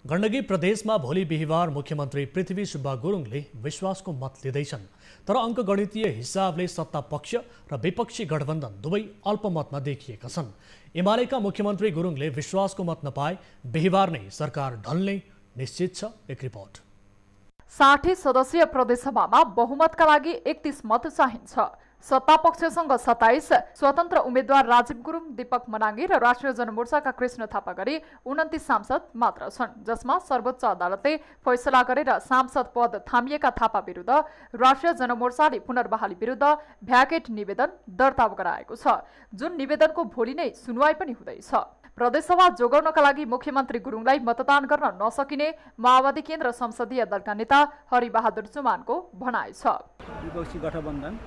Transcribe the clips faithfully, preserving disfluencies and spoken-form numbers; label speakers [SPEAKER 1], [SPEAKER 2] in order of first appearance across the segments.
[SPEAKER 1] गण्डकी प्रदेशमा भोलि बिहिबार मुख्यमन्त्री पृथ्वी सुब्बा गुरुङले विश्वासको मत लिँदैछन्। तर अङ्कगणितीय हिसाबले सत्ता पक्ष र विपक्षी गठबन्धन दुवै अल्पमतमा देखिएका छन्। एमालेका मुख्यमन्त्री गुरुङले विश्वासको मत नपाए बिहिबार नै सरकार ढल्ने निश्चित छ। एक रिपोर्ट।
[SPEAKER 2] साठी सदस्यीय प्रदेशसभामा बहुमतका लागि एकतीस मत चाहिन्छ। सत्ता पक्षसँग सत्ताइस, स्वतन्त्र उम्मेद्वार राजीव गुरुङ, दीपक मनाङ्गी र राष्ट्रिय जनमोर्चाका कृष्ण थापा गरी उन्तिस सांसद मात्र छन्, जसमा सर्वोच्च अदालतले फैसला गरेर सांसद पद थामिएका थापा विरुद्ध राष्ट्रिय जनमोर्चाले पुनर्बहाली विरुद्ध भ्याकेट निवेदन दर्ता गराएको छ, जुन निवेदनको भोलि नै सुनवाई पनि हुँदैछ। प्रदेशसभा जोगाउनका लागि मुख्यमन्त्री गुरुङलाई मतदान गर्न नसकिने माओवादी केन्द्र संसदीय दलका नेता हरिबहादुर चुमानको भनाइ छ।
[SPEAKER 3] विपक्षी गठबन्धन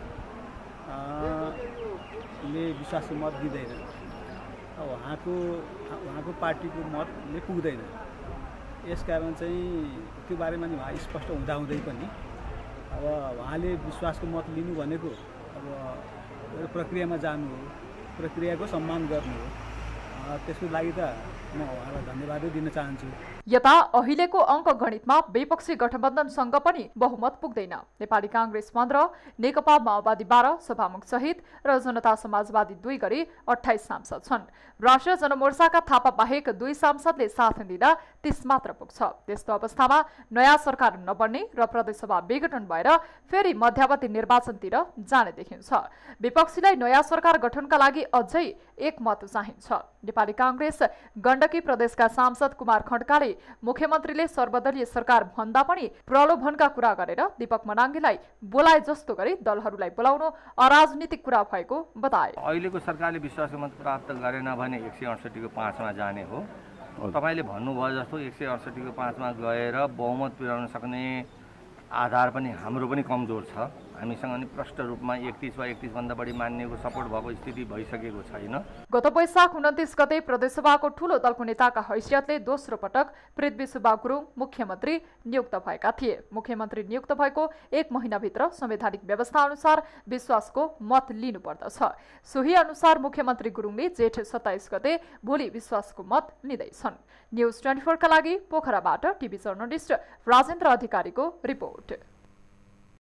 [SPEAKER 3] ले विश्वासको मत दिँदैन, उहाँको उहाँको पार्टीको मतले पुग्दैन। यसकारण चाहिँ त्यो बारेमा नि उहाँ स्पष्ट हुँदाहुँदै पनि अब उहाँले विश्वासको मत लिनु भनेको अब प्रक्रियामा जानु हो, प्रक्रियाको सम्मान गर्नु हो। त्यसको लागि त म उहाँलाई धन्यवादै दिन चाहन्छु।
[SPEAKER 2] यता अहिलेको अङ्कगणितमा विपक्षी गठबन्धनसँग पनि बहुमत पुग्दैन। नेपाली काङ्ग्रेस पन्ध्र, नेकपा माओवादी बाह्र, सभामुख सहित र जनता समाजवादी दुई गरी अठाइस सांसद छन्। राष्ट्रिय जनमोर्चाका थापा बाहेक दुई सांसदले साथ दिँदा तीस मात्र पुग्छ। त्यस्तो अवस्थामा नयाँ सरकार नबन्ने र प्रदेशसभा विघटन भएर फेरि मध्यावधि निर्वाचनतिर जाने देखिन्छ। विपक्षीलाई नयाँ सरकार गठनका लागि अझै एक मत चाहिन्छ। नेपाली काङ्ग्रेस गण्डकी प्रदेशका सांसद कुमार खड्काले मुख्यमन्त्रीले सर्वदलीय सरकार भन्दा पनि प्रलोभनका कुरा गरेर दीपक मनाङ्गीलाई बोलाए जस्तो गरी दलहरूलाई बोलाउनु अराजनीतिक कुरा भएको बताए।
[SPEAKER 4] अहिलेको सरकारले विश्वासको मत प्राप्त गरेन भने एक सय अडसठीको पाँचमा जाने हो। तपाईँले भन्नुभयो जस्तो एक सय अडसठीको पाँचमा गएर बहुमत पुर्याउन सक्ने आधार पनि हाम्रो पनि कमजोर छ। हामीसँग नि प्रष्ट रूपमा एकतीस वा एकतीस भन्दा बढी मान्नेको सपोर्ट भएको स्थिति भइसकेको छैन।
[SPEAKER 2] गत वैशाख उन्तिस गते प्रदेशसभाको ठूलो दलको नेताका हैसियतले दोस्रो पटक पृथ्वी सुब्बा गुरुङ मुख्यमन्त्री नियुक्त भएका थिए। मुख्यमन्त्री नियुक्त भएको एक महिनाभित्र संवैधानिक व्यवस्था अनुसार विश्वासको मत लिनुपर्दछ। सोही अनुसार मुख्यमन्त्री गुरुङले जेठ सत्ताइस गते भोलि विश्वासको मत लिँदैछन्। न्युज ट्वेन्टी फोर का लागि पोखराबाट टिभी जर्नलिस्ट राजेन्द्र अधिकारीको रिपोर्ट।